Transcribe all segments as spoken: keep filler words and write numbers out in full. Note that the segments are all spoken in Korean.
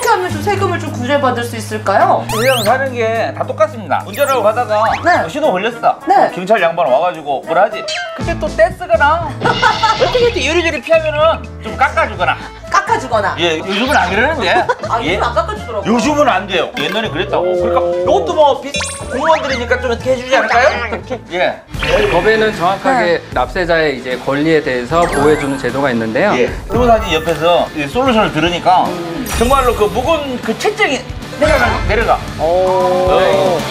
하면 좀 세금을 좀 구제받을 수 있을까요? 세상 사는 게 다 똑같습니다. 운전하고 가다가 네. 어, 신호 걸렸어. 네. 경찰 양반 와가지고 뭐라 하지? 그때 또 떼쓰거나 어떻게 이렇게 요리조리 피하면은 좀 깎아주거나. 깎아주거나. 예, 요즘은 안 그러는데. 아, 예. 요즘 안 깎아주더라고요. 요즘은 안 돼요. 옛날에 그랬다고. 그러니까 이것도 뭐 비, 공무원들이니까 좀 어떻게 해주지 않을까요? 예. 법에는 정확하게 납세자의 이제 권리에 대해서 보호해주는 제도가 있는데요. 예. 변호사님 옆에서 이 솔루션을 들으니까 정말로 그 무거운 그 채증이 내려가, 내려가. 어.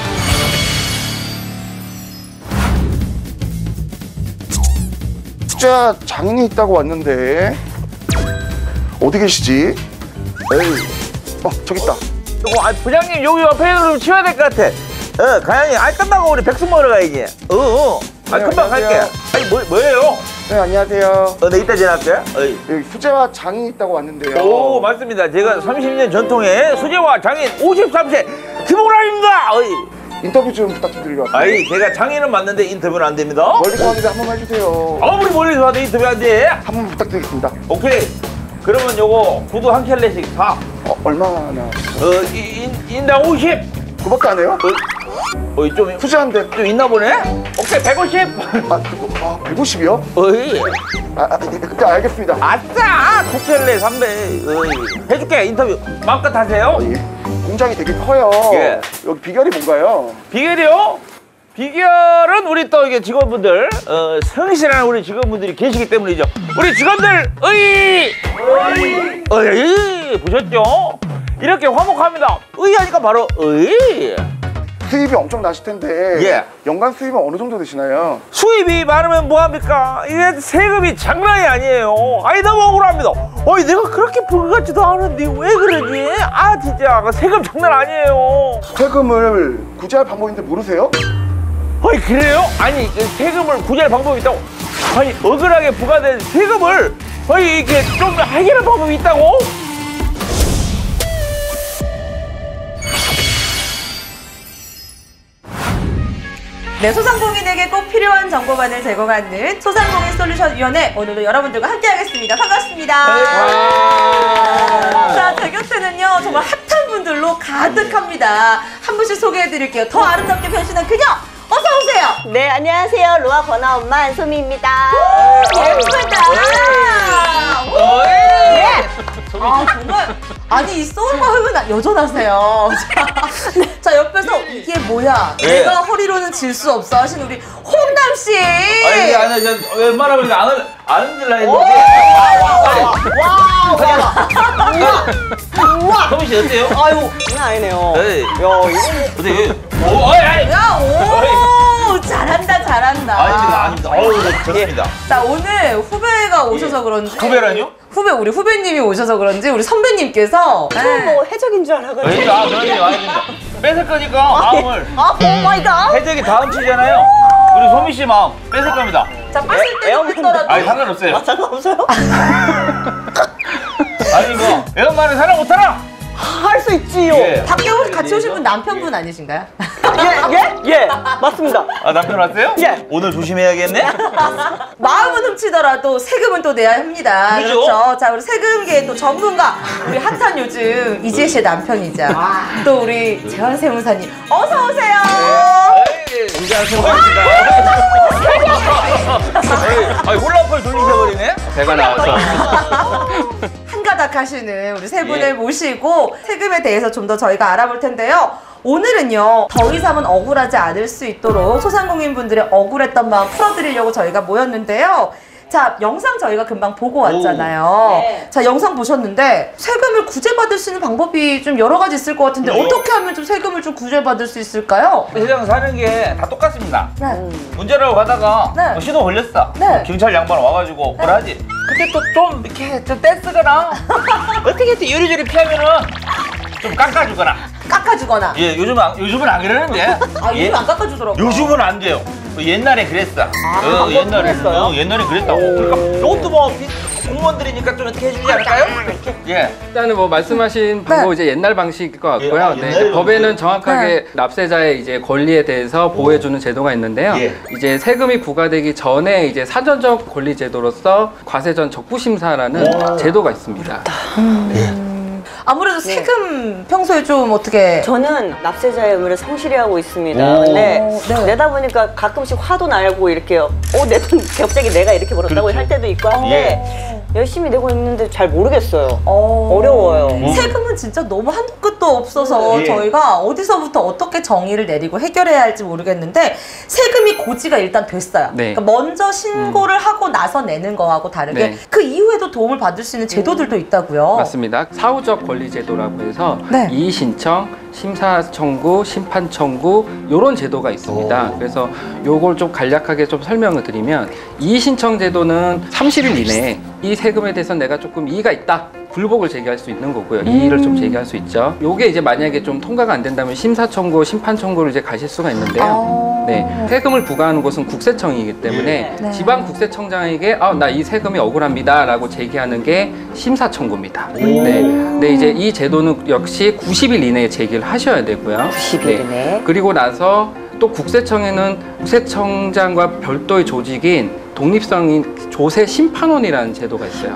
투자 장인이 있다고 왔는데 어디 계시지? 에이, 어 저기 있다. 어, 아, 부장님 여기 옆에 좀 치워야 될 것 같아. 어, 가영이, 아 끝나고 우리 백숙 먹으러 가야지. 어, 어. 아 네, 금방 안녕하세요. 갈게. 아니 뭐 뭐예요? 네 안녕하세요. 어, 내 이따 전화할게. 어이. 여기 수제화 장인이 있다고 왔는데요. 오 맞습니다. 제가 삼십 년 전통의 수제화 장인 오십삼 세 김홍란입니다. 어이. 인터뷰 좀 부탁드리려 왔어요. 아이 제가 장인은 맞는데 인터뷰는 안 됩니다. 멀리서 왔는데 한 번만 해주세요. 아무리 멀리서 와도 인터뷰 안 돼. 한 번 부탁드리겠습니다. 오케이. 그러면 요거 구두 한 켤레씩 사. 어, 얼마나? 어, 이, 인, 인당 오십. 그밖에 안 해요? 어이 좀, 투자한데. 좀 있나 보네? 오케이 백오십. 아, 그거, 아 백오십이요? 어이. 아, 아 네, 네, 알겠습니다. 아싸! 코켈레 삼배. 어이. 해줄게 인터뷰 마음껏 하세요. 어, 예. 공장이 되게 커요. 예. 여기 비결이 뭔가요? 비결이요? 비결은 우리 또 이게 직원분들 어, 성실한 우리 직원분들이 계시기 때문이죠. 우리 직원들 어이! 어이! 어이! 보셨죠? 이렇게 화목합니다. 어이 하니까 바로 어이! 수입이 엄청 나실 텐데 예. 연간 수입은 어느 정도 되시나요? 수입이 많으면 뭐합니까? 이게 세금이 장난이 아니에요. 아니 너무 억울합니다. 어이 내가 그렇게 벌 것 같지도 않은데 왜 그러지? 아 진짜 세금 장난 아니에요. 세금을 구제할 방법인데 모르세요? 어이 그래요? 아니 그 세금을 구제할 방법이 있다고? 아니 억울하게 부과된 세금을 어이 이렇게 좀 해결할 방법이 있다고? 네, 소상공인에게 꼭 필요한 정보만을 제공하는 소상공인 솔루션 위원회, 오늘도 여러분들과 함께하겠습니다. 반갑습니다. 자, 제 곁에는요 정말 핫한 분들로 가득합니다. 한 분씩 소개해드릴게요. 더 아름답게 변신한 그녀, 어서 오세요. 네, 안녕하세요. 로아 권아 엄마 안소미입니다. 예쁘다. 네. 아 정말 아니 이 소울과 흡은 여전하세요. 자, 자 옆에서 이게 뭐야? 네. 내가 허리로는 질 수 없어 하신 우리 홍남 씨. 아니 이게 아니라 저 웬만하면 이거 안 흔- 안 흔들라 했는데. 와. 우와. 성민 씨 어때요? 아유, 장난 아니네요. 에이. 야, 이거는 어때? 오, 어이, 아이. 야, 오 잘한다 잘한다. 아닙니다, 아닙니다. 어우, 네, 좋습니다. 자 오늘 후배가 오셔서 그런지. 후배라뇨? 후배 우리 후배님이 오셔서 그런지 우리 선배님께서 처음 뭐 해적인 줄 알아가지고. 에이, 아, 그런 게 아닙니다. 뺏을 거니까 마음을. 아, 오 마이 갓. 혜택이 다음 치잖아요. 우리 소미 씨 마음 뺏을 겁니다. 자 뺐을 때도 에어컨. 뺐더라도 아니 상관없어요. 아, 상관없어요? 아니 뭐 애엄마는 사랑 못하나? 할 수 있지요. 예. 밖에 오- 같이 오신 분 남편분 아니신가요? 예, 예, 예, 맞습니다. 아 남편 왔어요? 예. 오늘 조심해야겠네. 마음은 훔치더라도 세금은 또 내야 합니다. 그죠? 그렇죠. 자, 우리 세금계의 또 전문가, 우리 핫한 요즘 이지혜 씨의 남편이자 또 우리 재환 세무사님, 어서 오세요. 안녕하세요. 아니 홀라펄 돌리셔버리네. 배가 나와서. 한가닥 하시는 우리 세 분을 예. 모시고 세금에 대해서 좀 더 저희가 알아볼 텐데요. 오늘은요, 더 이상은 억울하지 않을 수 있도록 소상공인분들의 억울했던 마음 풀어드리려고 저희가 모였는데요. 자, 영상 저희가 금방 보고 왔잖아요. 네. 자, 영상 보셨는데 세금을 구제받을 수 있는 방법이 좀 여러 가지 있을 것 같은데 네. 어떻게 하면 좀 세금을 좀 구제받을 수 있을까요? 세상 사는 게 다 똑같습니다. 네. 운전하고 가다가 네. 뭐 신호 걸렸어. 네. 경찰 양반 와가지고 뭐라 하지? 그때 또 좀 이렇게 좀 떼쓰거나 어떻게 이렇게 요리조리 피하면은 좀 깎아주거나. 깎아주거나. 예, 요즘은 안, 요즘은 안 그러는데. 아, 예? 요즘 안 깎아주더라고요. 요즘은 안 돼요. 옛날에 그랬어. 어, 옛날에 그랬어요? 어, 옛날에 그랬다고. 그러니까 이것도 뭐 비- 공무원들이니까 좀 어떻게 해주지 않을까요? 예. 일단은 뭐 말씀하신 방법 이제 옛날 방식일 것 같고요. 예, 아, 네, 옛날 이제 법에는 방식. 정확하게 납세자의 이제 권리에 대해서 보호해주는 제도가 있는데요. 예. 이제 세금이 부과되기 전에 이제 사전적 권리 제도로서 과세전 적부심사라는 제도가 있습니다. 아무래도 세금 평소에 좀 어떻게 저는 납세자의 의무를 성실히 하고 있습니다. 오. 근데 네. 내다 보니까 가끔씩 화도 나고 이렇게 어, 내 돈 갑자기 내가 이렇게 벌었다고 그렇죠. 할 때도 있고 한데 열심히 내고 있는데 잘 모르겠어요. 어... 어려워요. 세금은 진짜 너무 한도 끝도 없어서 예. 저희가 어디서부터 어떻게 정의를 내리고 해결해야 할지 모르겠는데 세금이 고지가 일단 됐어요. 네. 그러니까 먼저 신고를 하고 나서 내는 거하고 다르게 네. 그 이후에도 도움을 받을 수 있는 제도들도 있다고요. 맞습니다. 사후적 권리 제도라고 해서 네. 이의 신청, 심사 청구, 심판 청구 이런 제도가 있습니다. 그래서 요걸 좀 간략하게 좀 설명을 드리면 이의 신청 제도는 삼십 일 이내에 이 세금에 대해서 내가 조금 이의가 있다. 불복을 제기할 수 있는 거고요. 이의를 좀 제기할 수 있죠. 요게 이제 만약에 좀 통과가 안 된다면 심사 청구, 심판 청구를 이제 가실 수가 있는데요. 네, 세금을 부과하는 곳은 국세청이기 때문에 네. 지방 국세청장에게 아, 나 이 세금이 억울합니다라고 제기하는 게 심사 청구입니다. 네, 근데 이제 이 제도는 역시 구십 일 이내에 제기를 하셔야 되고요. 구십 일 이내. 그리고 나서 또 국세청에는 국세청장과 별도의 조직인 독립성인 조세심판원이라는 제도가 있어요.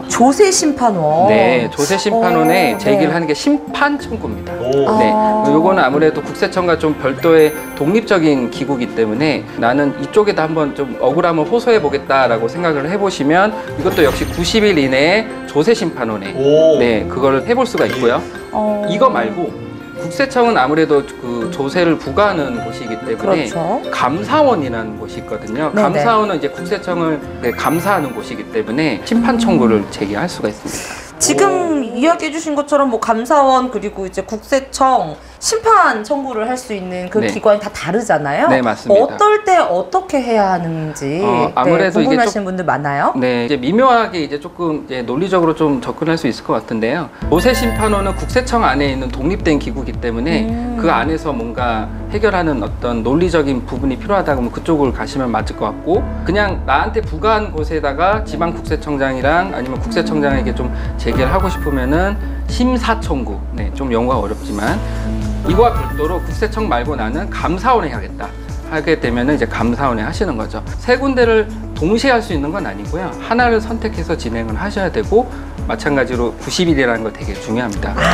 조세심판원. 네, 조세심판원에 어, 제기를 네. 하는 게 심판 청구입니다. 오. 네, 아. 요거는 아무래도 국세청과 좀 별도의 독립적인 기구이기 때문에 나는 이쪽에다 한번 좀 억울함을 호소해 보겠다라고 생각을 해보시면 이것도 역시 구십 일 이내에 조세심판원에 오. 네, 그거를 해볼 수가 있고요. 어. 이거 말고 국세청은 아무래도 그 조세를 부과하는 곳이기 때문에 그렇죠. 감사원이라는 곳이 있거든요. 네네. 감사원은 이제 국세청을 네, 감사하는 곳이기 때문에 심판 청구를 제기할 수가 있습니다. 지금 이야기해 주신 것처럼 뭐 감사원 그리고 이제 국세청 심판 청구를 할 수 있는 그 네. 기관이 다 다르잖아요. 네, 맞습니다. 어떨 때 어떻게 해야 하는지 어, 아무래도 네, 이게 궁금하시는 좀- 분들 많아요. 네, 이제 미묘하게 이제 조금 이제 논리적으로 좀 접근할 수 있을 것 같은데요. 조세심판원은 국세청 안에 있는 독립된 기구이기 때문에 음. 그 안에서 뭔가 해결하는 어떤 논리적인 부분이 필요하다고 하면 그쪽을 가시면 맞을 것 같고 그냥 나한테 부과한 곳에다가 지방 국세청장이랑 아니면 국세청장에게 좀 제기를 하고 싶으면은 심사 청구. 네, 좀 용어가 어렵지만 이거와 별도로 국세청 말고 나는 감사원에 하겠다. 하게 되면은 이제 감사원에 하시는 거죠. 세 군데를 동시에 할 수 있는 건 아니고요. 하나를 선택해서 진행을 하셔야 되고 마찬가지로 구십 일이라는 거 되게 중요합니다. 네.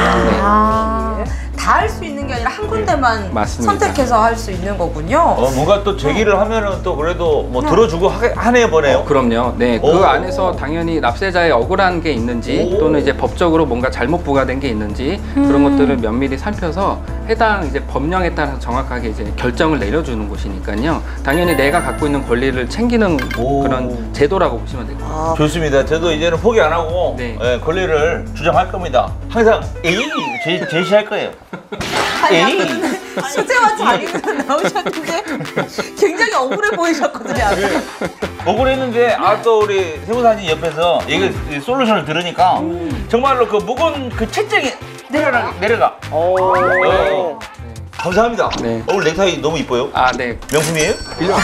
아, 다 할 수 있는 게 아니라 한 군데만 맞습니다. 선택해서 할 수 있는 거군요. 어, 뭔가 또 제기를 하면은 또 그래도 뭐 들어주고 하, 하네 보네요. 어, 그럼요. 네, 그 오. 안에서 당연히 납세자의 억울한 게 있는지 오. 또는 이제 법적으로 뭔가 잘못 부과된 게 있는지 그런 것들을 면밀히 살펴서 해당 이제 법령에 따라서 정확하게 이제 결정을 내려주는 곳이니까요. 당연히 내가 갖고 있는 권리를 챙기는 오. 그런 제도라고 보시면 됩니다. 아, 좋습니다. 저도 이제는 포기 안 하고 네. 예, 권리를 주장할 겁니다. 항상 에이 제, 제시할 거예요. 아니, 에이. 아까는 수재와 자기는 나오셨는데 굉장히 억울해 보이셨거든요. 아까. 억울했는데 아 또 우리 세무사님 옆에서 얘기 솔루션을 들으니까 정말로 그 무거운 그 채증이 내려가 내려가. 어. 어. 감사합니다. 네. 오늘 넥타이 너무 이뻐요. 아, 네. 명품이에요?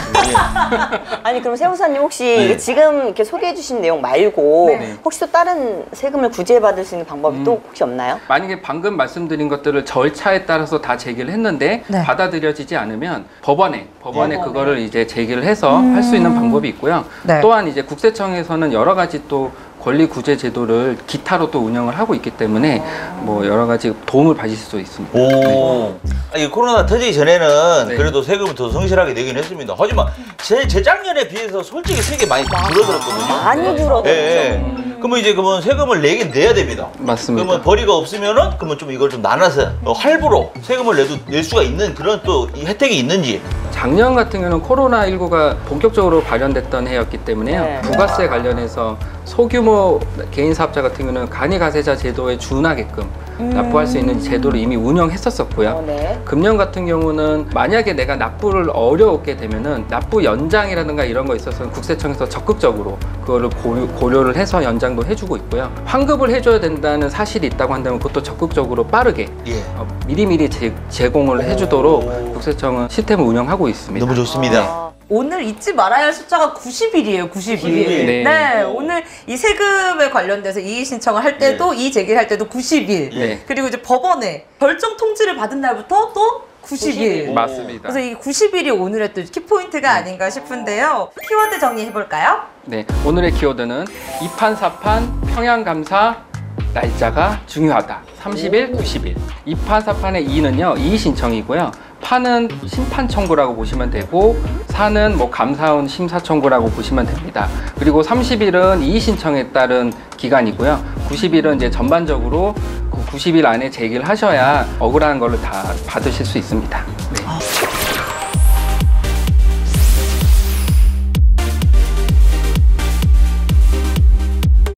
빌려왔습니다. 아니 그럼 세무사님 혹시 네. 지금 이렇게 소개해 주신 내용 말고 네. 혹시 또 다른 세금을 구제해 받을 수 있는 방법이 음. 또 혹시 없나요? 만약에 방금 말씀드린 것들을 절차에 따라서 다 제기를 했는데 네. 받아들여지지 않으면 법원에 법원에 법원에. 그거를 이제 제기를 해서 할 수 있는 방법이 있고요. 네. 또한 이제 국세청에서는 여러 가지 또 권리 구제 제도를 기타로 또 운영을 하고 있기 때문에 뭐 여러 가지 도움을 받으실 수 있습니다. 오. 아니, 코로나 터지기 전에는 네. 그래도 세금을 더 성실하게 내긴 했습니다. 하지만 제 재작년에 비해서 솔직히 세금이 많이 줄어들었거든요. 많이 줄어들었죠. 예, 예. 그러면 이제 그러면 세금을 내긴 내야 됩니다. 맞습니다. 그러면 벌이가 없으면은 그러면 좀 이걸 좀 나눠서 어, 할부로 세금을 내도 낼 수가 있는 그런 또 이 혜택이 있는지. 작년 같은 경우는 코로나십구가 본격적으로 발현됐던 해였기 때문에요. 네. 부가세 관련해서 소규모 개인 사업자 같은 경우는 간이가세자 제도에 준하게끔 납부할 수 있는 제도를 이미 운영했었었고요. 어, 네. 금년 같은 경우는 만약에 내가 납부를 어려웠게 되면은 납부 연장이라든가 이런 거 있어서는 국세청에서 적극적으로 그거를 고려, 고려를 해서 연장도 해주고 있고요. 환급을 해줘야 된다는 사실이 있다고 한다면 그것도 적극적으로 빠르게 예. 어, 미리미리 제, 제공을 해주도록 국세청은 시스템을 운영하고 있습니다. 너무 좋습니다. 아, 오늘 잊지 말아야 할 숫자가 구십 일이에요. 구십 일. 구십 일. 네. 네. 오늘 이 세금에 관련돼서 이의 신청을 할 때도 이의 제기를 할 때도 구십 일. 네. 그리고 이제 법원에 결정 통지를 받은 날부터 또 구십 일. 맞습니다. 그래서 이 구십 일이 오늘의 또 키포인트가 아닌가 싶은데요. 키워드 정리해 볼까요? 네, 오늘의 키워드는 이판, 사판, 평양감사, 날짜가 중요하다. 삼십 일, 구십 일. 이파사판의 이는요, 이의 신청이고요. 파는 심판 청구라고 보시면 되고, 사는 뭐 감사원 심사 청구라고 보시면 됩니다. 그리고 삼십 일은 이의 신청에 따른 기간이고요. 구십 일은 이제 전반적으로 그 구십 일 안에 제기를 하셔야 억울한 걸로 다 받으실 수 있습니다. 네.